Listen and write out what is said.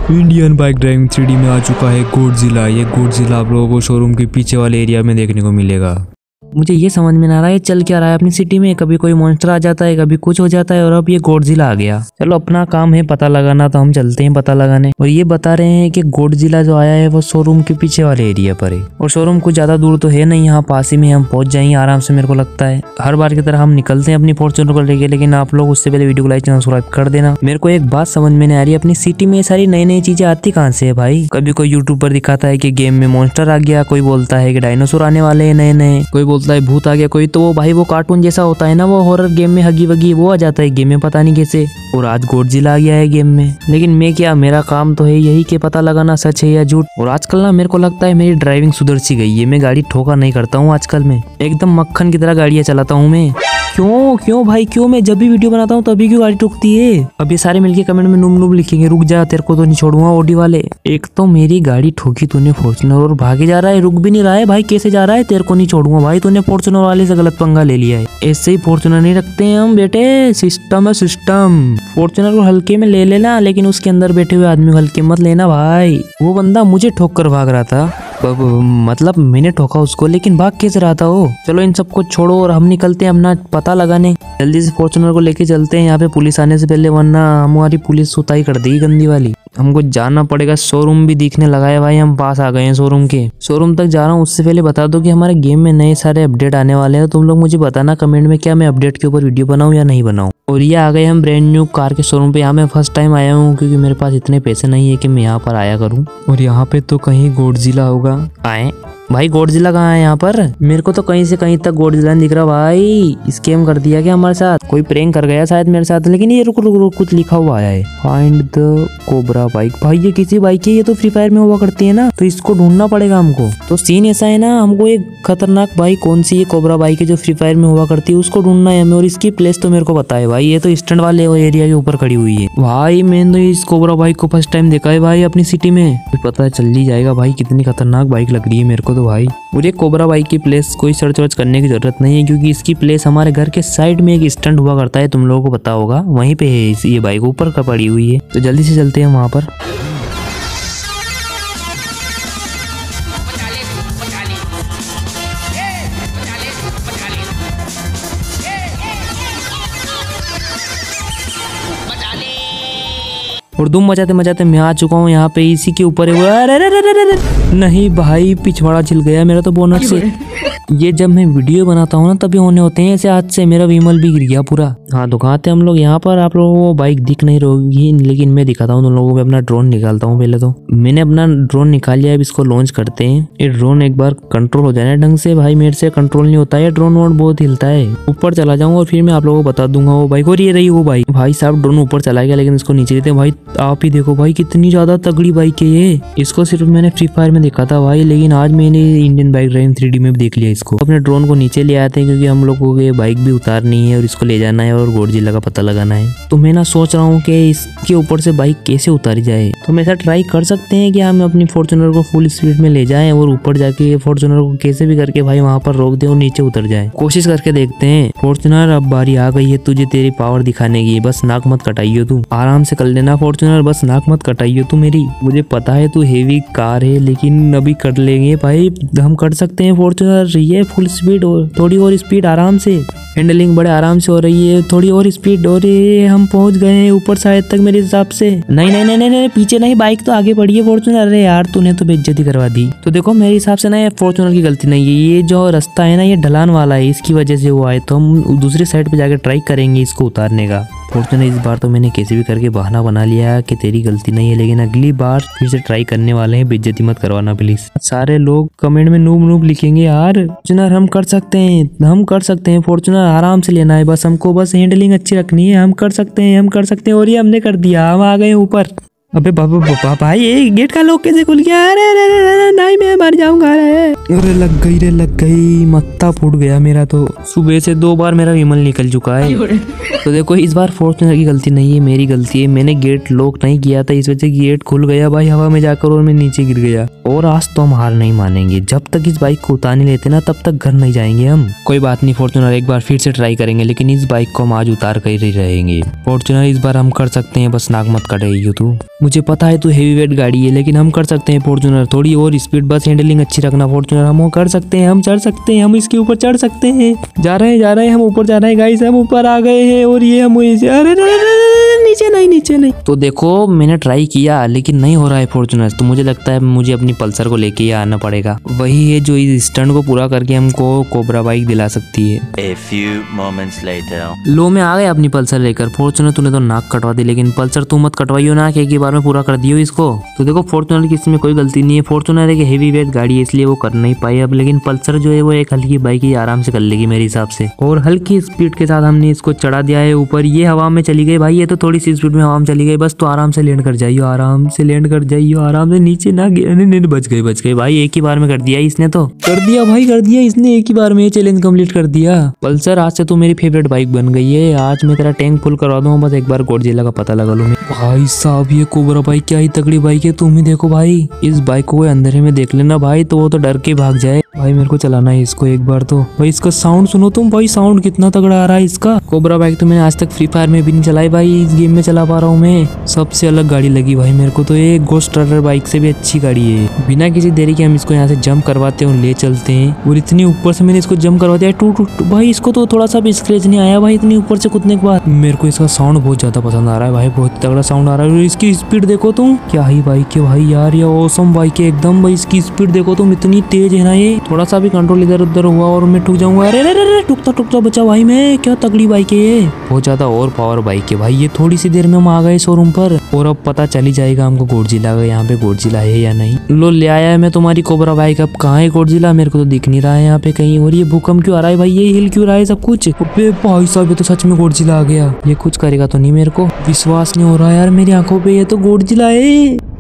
Indian bike driving 3D में आ चुका है गॉडजिला। ये गॉडजिला आप लोगों को शोरूम के पीछे वाले एरिया में देखने को मिलेगा। मुझे ये समझ में ना रहा है चल क्या रहा है अपनी सिटी में। कभी कोई मॉन्स्टर आ जाता है, कभी कुछ हो जाता है, और अब ये गॉडजिला आ गया। चलो अपना काम है पता लगाना, तो हम चलते हैं पता लगाने। और ये बता रहे हैं कि गॉडजिला जो आया है वो शोरूम के पीछे वाले एरिया पर है, और शोरूम कुछ ज्यादा दूर तो है नहीं, यहाँ पास ही में हम पहुंच जाएंगे आराम से। मेरे को लगता है हर बार की तरह हम निकलते हैं अपनी फॉर्च्यूनर को लेके, लेकिन आप लोग उससे पहले वीडियो को लाइक चैनल सब्सक्राइब कर देना। मेरे को एक बात समझ में नहीं आ रही, अपनी सिटी में ये सारी नई नई चीजें आती कहाँ से है भाई। कभी कोई यूट्यूब पर दिखाता है कि गेम में मॉन्स्टर आ गया, कोई बोलता है कि डायनासोर आने वाले हैं नए नए, कोई बोलता है भूत आ गया, कोई तो वो भाई वो कार्टून जैसा होता है ना, वो हॉरर गेम में हगी वगी वो आ जाता है गेम में, पता नहीं कैसे। और आज गॉडजिला आ गया है गेम में। लेकिन मैं क्या, मेरा काम तो है यही कि पता लगाना सच है या झूठ। और आजकल ना मेरे को लगता है मेरी ड्राइविंग सुधर सी गई है, मैं गाड़ी ठोका नहीं करता हूँ आजकल। मैं एकदम मक्खन की तरह गाड़ियां चलाता हूँ मैं। क्यों भाई क्यों? मैं जब भी वीडियो बनाता हूँ तभी क्यों गाड़ी ठोकती है? अब ये सारे मिलके कमेंट में नूब नूब लिखेंगे, रुक जा तेरे को तो नहीं छोड़ूंगा ऑडी वाले। एक तो मेरी गाड़ी ठोकी तूने फॉर्च्यूनर, और भागे जा रहा है, रुक भी नहीं रहा है भाई। कैसे जा रहा है? तेरे को नहीं छोड़ूंगा भाई, तूने फॉर्च्यूनर वाले से गलत पंगा ले लिया है। ऐसे ही फॉर्च्यूनर नहीं रखते हैं हम बेटे, सिस्टम है सिस्टम। फॉर्च्यूनर को हल्के में ले लेना, लेकिन उसके अंदर बैठे हुए आदमी को हल्के मत लेना भाई। वो बंदा मुझे ठोक कर भाग रहा था, मतलब मैंने ठोका उसको, लेकिन भाग कैसे रहा था वो। चलो इन सबको छोड़ो और हम निकलते हैं अपना पता लगाने। जल्दी से फॉर्च्यूनर को लेके चलते हैं यहाँ पे पुलिस आने से पहले, वरना हमारी पुलिस सुताई कर देगी गंदी वाली। हमको जाना पड़ेगा। शोरूम भी दिखने लगा है भाई, हम पास आ गए हैं शोरूम के। शोरूम तक जा रहा हूँ, उससे पहले बता दो कि हमारे गेम में नए सारे अपडेट आने वाले हैं। तुम लोग मुझे बताना कमेंट में क्या मैं अपडेट के ऊपर वीडियो बनाऊं या नहीं बनाऊं। और ये आ गए हम ब्रांड न्यू कार के शोरूम पे। यहाँ मैं फर्स्ट टाइम आया हूँ क्योंकि मेरे पास इतने पैसे नहीं है कि मैं यहाँ पर आया करूँ। और यहाँ पे तो कहीं गॉडजिला होगा। आए भाई, गॉडजिला कहाँ है यहाँ पर? मेरे को तो कहीं से कहीं तक गॉडजिला नहीं दिख रहा भाई। स्कैम कर दिया क्या हमारे साथ? कोई प्रैंक कर गया शायद मेरे साथ। लेकिन ये रुक कुछ लिखा हुआ आया है, फाइंड द कोबरा बाइक। भाई ये किसी बाइक है, ये तो फ्री फायर में हुआ करती है ना, तो इसको ढूंढना पड़ेगा हमको। तो सीन ऐसा है ना, हमको एक खतरनाक बाइक कौन सी ये कोबरा बाइक है जो फ्री फायर में हुआ करती है, उसको ढूंढना है हमें। और इसकी प्लेस तो मेरे को पता है भाई, ये तो स्टैंड वाले एरिया के ऊपर खड़ी हुई है भाई। मैंने तो इस कोबरा बाइक को फर्स्ट टाइम देखा है भाई अपनी सिटी में। पता चल ही जाएगा भाई कितनी खतरनाक बाइक लग रही है मेरे को तो भाई। और ये कोबरा बाइक की प्लेस कोई सर्च वर्च करने की जरूरत नहीं है, क्योंकि इसकी प्लेस हमारे घर के साइड में एक स्टैंड हुआ करता है, तुम लोगों को पता होगा, वहीं पे है ये बाइक ऊपर का पड़ी हुई है। तो जल्दी से चलते हैं वहां पर। और धूम मचाते मचाते मैं आ चुका हूँ यहाँ पे, इसी के ऊपर है। अरे नहीं भाई, पिछवाड़ा छिल गया मेरा तो बोनट से। ये जब मैं वीडियो बनाता हूँ ना तभी होने होते हैं ऐसे, हाथ से मेरा विमल भी गिर गया पूरा। हाँ तो कहाँ थे हम लोग यहाँ पर? आप लोगों को बाइक दिख नहीं रही, लेकिन मैं दिखाता हूँ तुम लोगों को। अपना ड्रोन निकालता हूँ। पहले तो मैंने अपना ड्रोन निकाल लिया, अब इसको लॉन्च करते हैं। ये ड्रोन एक बार कंट्रोल हो जाए ना ढंग से भाई, मेरे से कंट्रोल नहीं होता है ड्रोन, वोन बहुत हिलता है। ऊपर चला जाऊंगा और फिर मैं आप लोगों को बता दूंगा वो बाइक। और ये रही वो बाइक। भाई साहब ड्रोन ऊपर चला गया, लेकिन इसको नीचे लेते हैं भाई। आप ही देखो भाई कितनी ज्यादा तगड़ी बाइक है ये। इसको सिर्फ मैंने फ्री फायर में देखा था भाई, लेकिन आज मैंने इंडियन बाइक ड्राइविंग 3D में भी देख लिया इसको। अपने ड्रोन को नीचे ले आते हैं क्योंकि हम लोगों को ये बाइक भी उतारनी है और इसको ले जाना है और गॉडजिला का पता लगाना है। तो मैं ना सोच रहा हूँ कि इसके ऊपर से बाइक कैसे उतारी जाए। तो हम ऐसा ट्राई कर सकते हैं कि हम अपनी फॉर्च्यूनर को फुल स्पीड में ले जाएं और ऊपर जाके फॉर्च्यूनर को कैसे भी करके भाई वहां पर रोक दे और नीचे उतर जाए। कोशिश करके देखते हैं। फॉर्च्यूनर अब बारी आ गई है तुझे तेरी पावर दिखाने की, बस नाक मत कटाइयो तू, आराम से कर लेना फॉर्च्यूनर, बस नाक मत कटाइयो तू मेरी। मुझे पता है तू हेवी कार है, लेकिन अभी कर लेंगे भाई, हम कर सकते हैं फॉर्च्यूनर। ये फुल स्पीड और थोड़ी और स्पीड, आराम से हैंडलिंग बड़े आराम से हो रही है, थोड़ी और स्पीड। और ये हम पहुंच गए हैं ऊपर साइड तक मेरे हिसाब से। नहीं नहीं नहीं नहीं पीछे नहीं, बाइक तो आगे बढ़ी है फॉर्च्यूनर। अरे यार तूने तो बेइज्जती करवा दी। तो देखो मेरे हिसाब से ना ये फॉर्च्यूनर की गलती नहीं है, ये जो रास्ता है ना ये ढलान वाला है, इसकी वजह से वो आए। तो हम दूसरी साइड पे जाके ट्राई करेंगे इसको उतारने का। फॉर्च्यूनर इस बार तो मैंने कैसे भी करके बहाना बना लिया कि तेरी गलती नहीं है, लेकिन अगली बार फिर से ट्राई करने वाले हैं। बेइज्जती मत करवाना प्लीज। सारे लोग कमेंट में नूब नूब लिखेंगे यार। फॉर्च्यूनर हम कर सकते हैं, हम कर सकते हैं। फॉर्च्यूनर आराम से लेना है, बस हमको बस हैंडलिंग अच्छी रखनी है। हम कर सकते हैं, हम कर सकते हैं। और ये हमने कर दिया, हम आ गए ऊपर। अबे बाबा भाई ये गेट का लॉक कैसे खुल गया? अरे नहीं मैं मर जाऊंगा। अरे लग गई, मत्ता फूट गया मेरा तो। सुबह से 2 बार मेरा विमल निकल चुका है। तो देखो इस बार फॉर्च्यूनर की गलती नहीं है, मेरी गलती है। मैंने गेट लॉक नहीं किया था, इस वजह से गेट खुल गया भाई हवा में जाकर, और मैं नीचे गिर गया। और आज तो हम हार नहीं मानेंगे, जब तक इस बाइक को उतार नहीं लेते ना तब तक घर नहीं जाएंगे हम। कोई बात नहीं फॉर्च्यूनर, एक बार फिर से ट्राई करेंगे, लेकिन इस बाइक को हम आज उतार कर ही रहेंगे। फॉर्च्यूनर इस बार हम कर सकते हैं, बस नाक मत कटाइए तू। मुझे पता है तू हेवी वेट गाड़ी है, लेकिन हम कर सकते हैं फॉर्च्यूनर, थोड़ी और स्पीड, बस हैंडलिंग अच्छी रखना फॉर्च्यूनर, हम वो कर सकते हैं, हम चढ़ सकते हैं, हम इसके ऊपर चढ़ सकते हैं। जा रहे हैं हम ऊपर जा रहे हैं गाइस, हम ऊपर आ गए हैं और ये हम अरे नीचे नहीं। तो देखो मैंने ट्राई किया लेकिन नहीं हो रहा है फॉर्च्यूनर, तो मुझे लगता है मुझे अपनी पल्सर को लेके ही आना पड़ेगा, वही है जो इस स्टंट को पूरा करके हमको कोबरा बाइक दिला सकती है। A few moments later. लो मैं आ गया अपनी पल्सर लेकर। फॉर्च्यूनर तूने तो नाक कटवा दी, लेकिन पल्सर तू मत कटवाइयो ना कि एक ही बार में पूरा कर दियो इसको। तो देखो फॉर्च्यूनर की इसमें कोई गलती नहीं है, फॉर्च्यूनर एक हेवी वेट गाड़ी है इसलिए वो कर नहीं पाई अब, लेकिन पल्सर जो है वो एक हल्की बाइक ही आराम से कर लेगी मेरे हिसाब से। और हल्की स्पीड के साथ हमने इसको चढ़ा दिया है ऊपर, ये हवा में चली गई भाई, ये तो थोड़ी सी स्पीड में हवा में चली गई, बस तो आराम से लैंड कर जाइयो, आराम से लैंड कर जाइयो, आराम से नीचे ना गिरने। बच गई भाई, एक ही बार में कर दिया इसने, तो कर दिया भाई, कर दिया इसने एक ही बार में, चैलेंज कंप्लीट कर दिया। पल्सर आज से तो मेरी फेवरेट बाइक बन गई है, आज मैं तेरा टैंक फुल करवा दूंगा, बस एक बार गॉडजिला का पता लगा लूं मैं। भाई साहब ये कोबरा बाइक क्या ही तगड़ी बाइक है, तुम ही देखो भाई, इस बाइक को कोई अंधेरे में देख लेना भाई तो वो तो डर के भाग जाए। भाई मेरे को चलाना है इसको एक बार तो। भाई इसका साउंड सुनो तुम, भाई साउंड कितना तगड़ा आ रहा है इसका। कोबरा बाइक तो मैंने आज तक फ्री फायर में भी नहीं चलाई भाई, इस गेम में चला पा रहा हूँ मैं। सबसे अलग गाड़ी लगी भाई मेरे को तो, ये गोस्ट राइडर बाइक से भी अच्छी गाड़ी है। बिना किसी देरी के हम इसको यहाँ से जंप करवाते हैं और ले चलते हैं, और इतनी ऊपर से मैंने इसको जंप करवा दिया टूट भाई, इसको तो थोड़ा सा भी स्क्रैच नहीं आया भाई इतनी ऊपर से कूदने के बाद। मेरे को इसका साउंड बहुत ज्यादा पसंद आ रहा है भाई, बहुत तगड़ा साउंड आ रहा है, और इसकी स्पीड देखो तुम, क्या ही बाइक है भाई यार, ये ऑसम बाइक है एकदम भाई। इसकी स्पीड देखो तुम, इतनी तेज है ना, ये थोड़ा सा भी कंट्रोल इधर उधर हुआ और मैं ठुक जाऊंगा। अरे टुकता बचा भाई मैं, क्या तगड़ी बाइक है ये, बहुत ज्यादा और पावर बाइक है भाई ये। थोड़ी सी देर में हम आ गए शोरूम पर, और अब पता चल ही जाएगा हमको गॉडजिला का यहाँ पे गॉडजिला है या नहीं। लो ले आया है मैं तुम्हारी कोबरा बाइक, अब कहाँ है गॉडजिला, मेरे को तो दिख नहीं रहा है यहाँ पे कहीं। और ये भूकंप क्यों आ रहा है भाई, ये हिल क्यों रहा है सब कुछ। भाई साहब ये तो सच में गॉडजिला आ गया, ये कुछ करेगा तो नहीं, मेरे को विश्वास नहीं हो रहा यार मेरी आंखों पे, ये तो गॉडजिला है।